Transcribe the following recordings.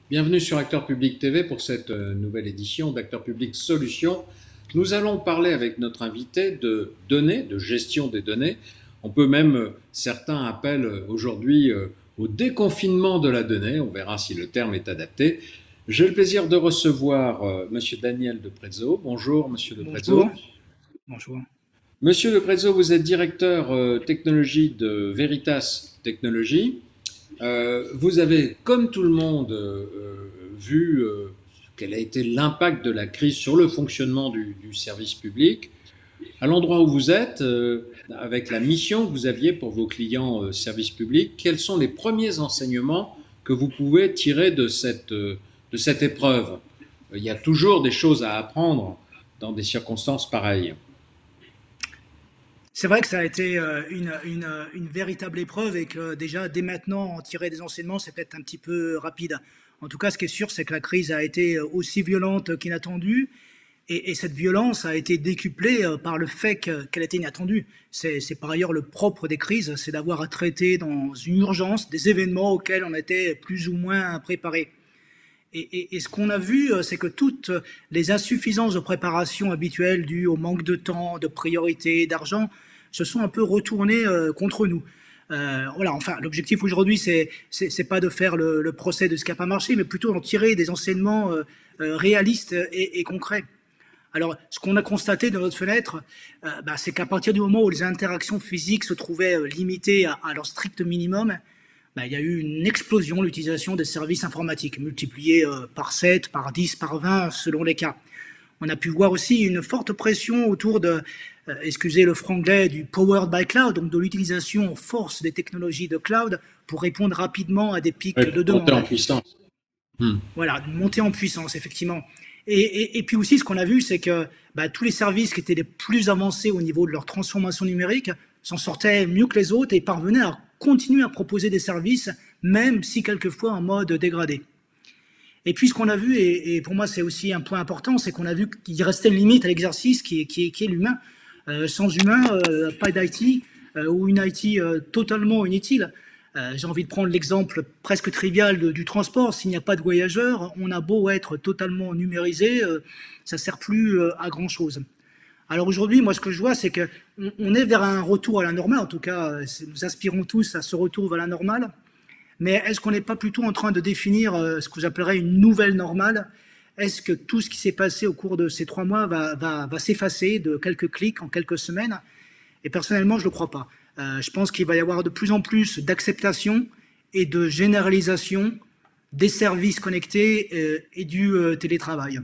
Bienvenue sur Acteur Public TV pour cette nouvelle édition d'Acteur Public Solutions. Nous allons parler avec notre invité de données, de gestion des données. On peut même, certains appellent aujourd'hui au déconfinement de la donnée. On verra si le terme est adapté. J'ai le plaisir de recevoir Monsieur Daniel de Prezzo. Bonjour, Monsieur de Bonjour. Prezzo. Bonjour. Monsieur de Prezzo, vous êtes directeur technologie de Veritas Technologies. Vous avez, comme tout le monde, vu quel a été l'impact de la crise sur le fonctionnement du service public. À l'endroit où vous êtes, avec la mission que vous aviez pour vos clients service public, quels sont les premiers enseignements que vous pouvez tirer de cette épreuve? Il y a toujours des choses à apprendre dans des circonstances pareilles. C'est vrai que ça a été une véritable épreuve et que déjà, dès maintenant, en tirer des enseignements, c'est peut-être un petit peu rapide. En tout cas, ce qui est sûr, c'est que la crise a été aussi violente qu'inattendue et cette violence a été décuplée par le fait qu'elle était inattendue. C'est par ailleurs le propre des crises, c'est d'avoir à traiter dans une urgence des événements auxquels on était plus ou moins préparé. Et ce qu'on a vu, c'est que toutes les insuffisances de préparation habituelles dues au manque de temps, de priorité, d'argent, se sont un peu retournées contre nous. Voilà, enfin, l'objectif aujourd'hui, c'est pas de faire le procès de ce qui n'a pas marché, mais plutôt d'en tirer des enseignements réalistes et concrets. Alors, ce qu'on a constaté de notre fenêtre, c'est qu'à partir du moment où les interactions physiques se trouvaient limitées à leur strict minimum, il y a eu une explosion de l'utilisation des services informatiques, multipliés par 7, par 10, par 20, selon les cas. On a pu voir aussi une forte pression autour de, excusez le franglais, du powered by cloud, donc de l'utilisation en force des technologies de cloud pour répondre rapidement à des pics Oui, de monter en demande. puissance. Hmm. Voilà, monter en puissance, effectivement. Et puis aussi, ce qu'on a vu, c'est que tous les services qui étaient les plus avancés au niveau de leur transformation numérique s'en sortaient mieux que les autres et parvenaient à continuer à proposer des services, même si quelquefois en mode dégradé. Et puis ce qu'on a vu, et pour moi c'est aussi un point important, c'est qu'on a vu qu'il restait une limite à l'exercice qui est l'humain. Sans humain, pas d'IT, ou une IT totalement inutile. J'ai envie de prendre l'exemple presque trivial du transport. S'il n'y a pas de voyageurs, on a beau être totalement numérisé, ça ne sert plus à grand-chose. Alors aujourd'hui, moi, ce que je vois, c'est qu'on est vers un retour à la normale. En tout cas, nous aspirons tous à ce retour vers la normale. Mais est-ce qu'on n'est pas plutôt en train de définir ce que j'appellerais une nouvelle normale? Est-ce que tout ce qui s'est passé au cours de ces 3 mois va s'effacer de quelques clics en quelques semaines? Et personnellement, je ne le crois pas. Je pense qu'il va y avoir de plus en plus d'acceptation et de généralisation des services connectés et du télétravail.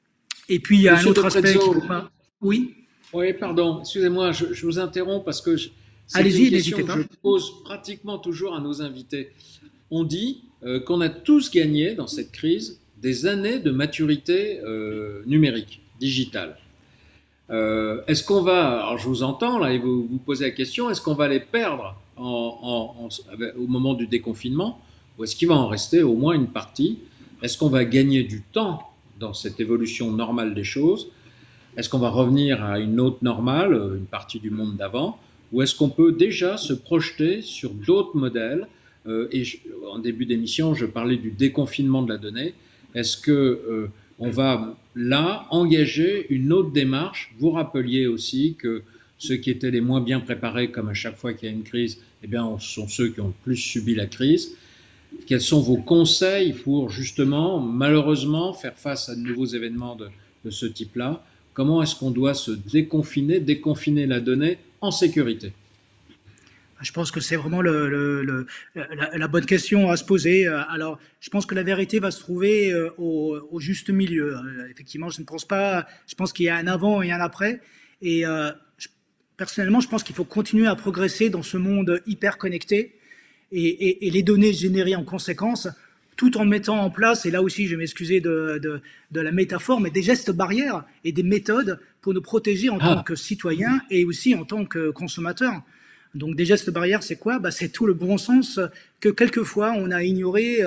Et puis, il y a un Monsieur de autre aspect qu'il ne Prezzo, faut pas... Oui, oui, pardon, excusez-moi, je vous interromps parce que c'est une allez-y, question n'hésitez que pas. je pose pratiquement toujours à nos invités. On dit qu'on a tous gagné dans cette crise des années de maturité numérique, digitale. Est-ce qu'on va, alors je vous entends là et vous vous posez la question, est-ce qu'on va les perdre au moment du déconfinement ou est-ce qu'il va en rester au moins une partie? Est-ce qu'on va gagner du temps dans cette évolution normale des choses? Est-ce qu'on va revenir à une autre normale, une partie du monde d'avant? Ou est-ce qu'on peut déjà se projeter sur d'autres modèles? En début d'émission, je parlais du déconfinement de la donnée. Est-ce que on va là engager une autre démarche? Vous rappeliez aussi que ceux qui étaient les moins bien préparés, comme à chaque fois qu'il y a une crise, eh bien, sont ceux qui ont le plus subi la crise. Quels sont vos conseils pour justement, malheureusement, faire face à de nouveaux événements de ce type-là? Comment est-ce qu'on doit se déconfiner, déconfiner la donnée en sécurité? Je pense que c'est vraiment la bonne question à se poser. Alors, je pense que la vérité va se trouver au juste milieu. Effectivement, je ne pense pas. Je pense qu'il y a un avant et un après. Et personnellement, je pense qu'il faut continuer à progresser dans ce monde hyper connecté et les données générées en conséquence, tout en mettant en place, et là aussi je vais m'excuser de la métaphore, mais des gestes barrières et des méthodes pour nous protéger en tant Ah, que citoyens et aussi en tant que consommateurs. Donc des gestes barrières, c'est quoi? C'est tout le bon sens que quelquefois on a ignoré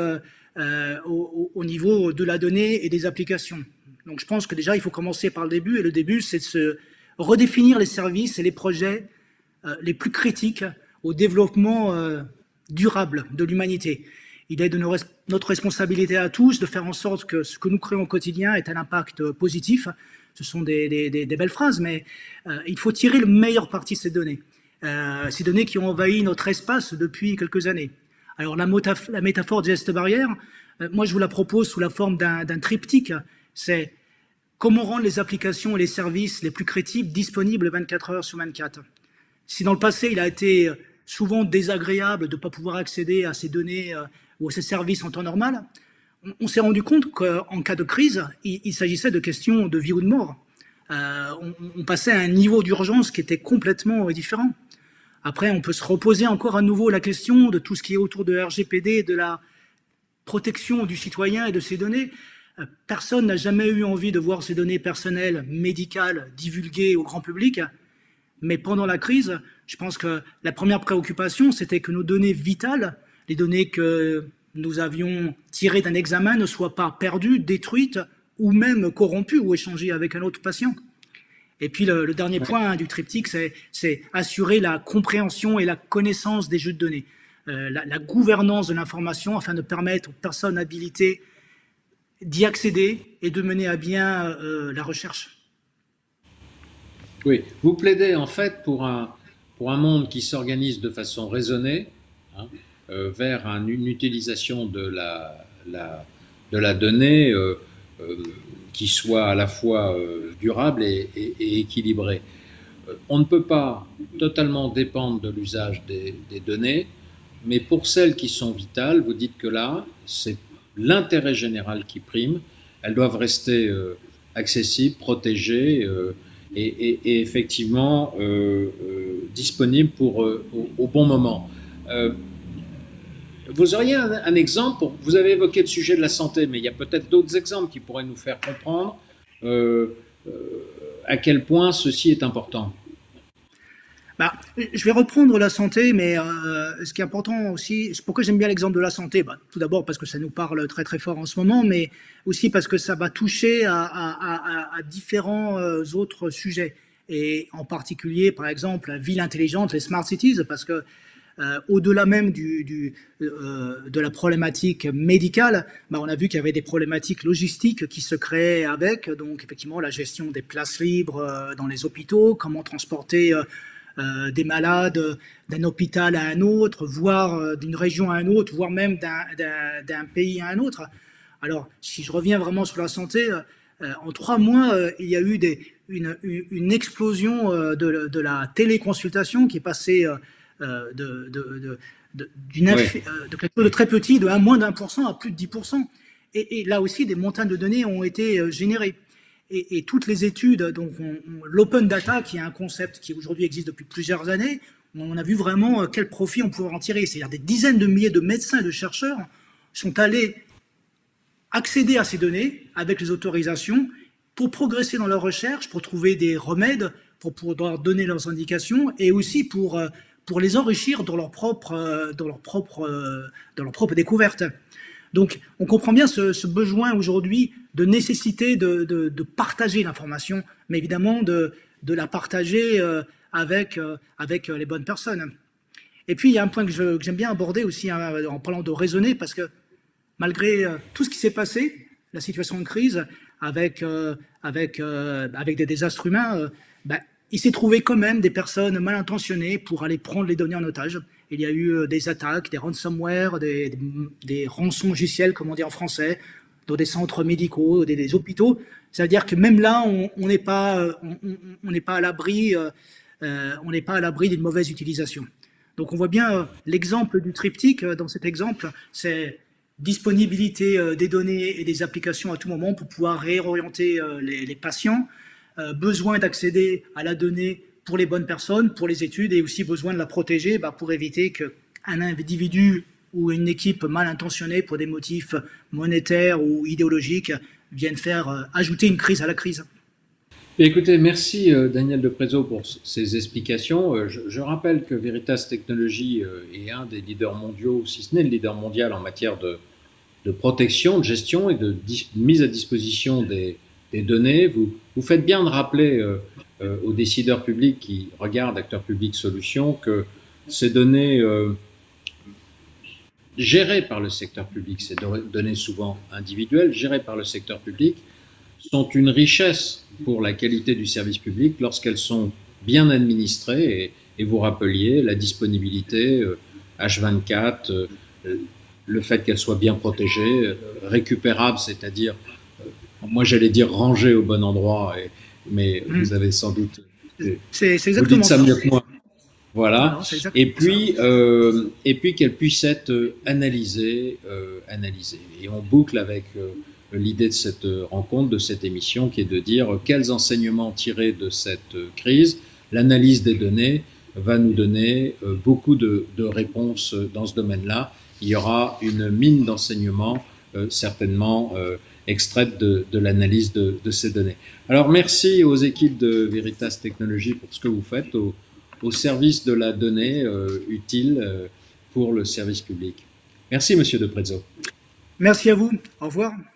au niveau de la donnée et des applications. Donc je pense que déjà il faut commencer par le début, et le début c'est de se redéfinir les services et les projets les plus critiques au développement durable de l'humanité. Il est de notre responsabilité à tous de faire en sorte que ce que nous créons au quotidien ait un impact positif. Ce sont des belles phrases, mais il faut tirer le meilleur parti de ces données qui ont envahi notre espace depuis quelques années. Alors la métaphore des gestes barrières, moi je vous la propose sous la forme d'un triptyque. C'est comment rendre les applications et les services les plus crédibles disponibles 24 heures sur 24. Si dans le passé il a été souvent désagréable de ne pas pouvoir accéder à ces données ou à ces services en temps normal, on s'est rendu compte qu'en cas de crise, il s'agissait de questions de vie ou de mort. On passait à un niveau d'urgence qui était complètement différent. Après, on peut se reposer encore à nouveau la question de tout ce qui est autour de RGPD, de la protection du citoyen et de ses données. Personne n'a jamais eu envie de voir ses données personnelles, médicales, divulguées au grand public. Mais pendant la crise, je pense que la première préoccupation, c'était que nos données vitales, les données que nous avions tirées d'un examen, ne soient pas perdues, détruites ou même corrompues ou échangées avec un autre patient. Et puis le dernier point du triptyque, c'est assurer la compréhension et la connaissance des jeux de données, la gouvernance de l'information afin de permettre aux personnes habilitées d'y accéder et de mener à bien la recherche. Oui, vous plaidez en fait pour un monde qui s'organise de façon raisonnée, hein, vers une utilisation de la donnée qui soit à la fois durable et équilibrée. On ne peut pas totalement dépendre de l'usage des données, mais pour celles qui sont vitales, vous dites que là, c'est l'intérêt général qui prime. Elles doivent rester accessibles, protégées et effectivement disponibles au bon moment. Vous auriez un exemple, vous avez évoqué le sujet de la santé, mais il y a peut-être d'autres exemples qui pourraient nous faire comprendre à quel point ceci est important. Je vais reprendre la santé, mais ce qui est important aussi, pourquoi j'aime bien l'exemple de la santé, tout d'abord parce que ça nous parle très très fort en ce moment, mais aussi parce que ça va toucher à différents autres sujets, et en particulier par exemple la ville intelligente, les smart cities, parce que au-delà même de la problématique médicale, on a vu qu'il y avait des problématiques logistiques qui se créaient avec, donc effectivement la gestion des places libres dans les hôpitaux, comment transporter des malades d'un hôpital à un autre, voire d'une région à une autre, voire même d'un pays à un autre. Alors, si je reviens vraiment sur la santé, en 3 mois, il y a eu une explosion de la téléconsultation qui est passée de quelque chose de très petit, de moins d'1% à plus de 10%. Et là aussi, des montagnes de données ont été générées. Et toutes les études, donc l'open data, qui est un concept qui aujourd'hui existe depuis plusieurs années, on a vu vraiment quel profit on pouvait en tirer. C'est-à-dire des dizaines de milliers de médecins et de chercheurs sont allés accéder à ces données avec les autorisations pour progresser dans leur recherche, pour trouver des remèdes, pour pouvoir donner leurs indications et aussi pour les enrichir dans leur propre découverte. Donc, on comprend bien ce besoin aujourd'hui de nécessité de partager l'information, mais évidemment de la partager avec les bonnes personnes. Et puis, il y a un point que j'aime bien aborder aussi en parlant de raisonner, parce que malgré tout ce qui s'est passé, la situation de crise, avec des désastres humains, il s'est trouvé quand même des personnes mal intentionnées pour aller prendre les données en otage. Il y a eu des attaques, des ransomware, des rançongiciels, comme on dit en français, dans des centres médicaux, des hôpitaux. Ça veut dire que même là, on n'est pas à l'abri, d'une mauvaise utilisation. Donc on voit bien l'exemple du triptyque. Dans cet exemple, c'est disponibilité des données et des applications à tout moment pour pouvoir réorienter les patients, besoin d'accéder à la donnée pour les bonnes personnes, pour les études, et aussi besoin de la protéger pour éviter qu'un individu ou une équipe mal intentionnée pour des motifs monétaires ou idéologiques vienne faire ajouter une crise à la crise. Écoutez, merci Daniel de Prezo pour ces explications. Je rappelle que Veritas Technologies est un des leaders mondiaux, si ce n'est le leader mondial en matière de protection, de gestion et de mise à disposition des données. Vous faites bien de rappeler aux décideurs publics qui regardent Acteurs Publics Solutions que ces données gérées par le secteur public, ces données souvent individuelles, gérées par le secteur public, sont une richesse pour la qualité du service public lorsqu'elles sont bien administrées. Et vous rappeliez la disponibilité H24, le fait qu'elles soient bien protégées, récupérables, c'est-à-dire, moi j'allais dire rangées au bon endroit, mais vous avez sans doute... C'est Vous dites exactement ça ça. mieux que moi. Voilà. Non, c'est exactement ça. Et puis qu'elle puisse être analysée, analysée. Et on boucle avec l'idée de cette rencontre, de cette émission, qui est de dire quels enseignements tirer de cette crise. L'analyse des données va nous donner beaucoup de réponses dans ce domaine-là. Il y aura une mine d'enseignements certainement extraite de l'analyse de ces données. Alors merci aux équipes de Veritas Technologies pour ce que vous faites au service de la donnée utile pour le service public. Merci, Monsieur de Prezzo. Merci à vous. Au revoir.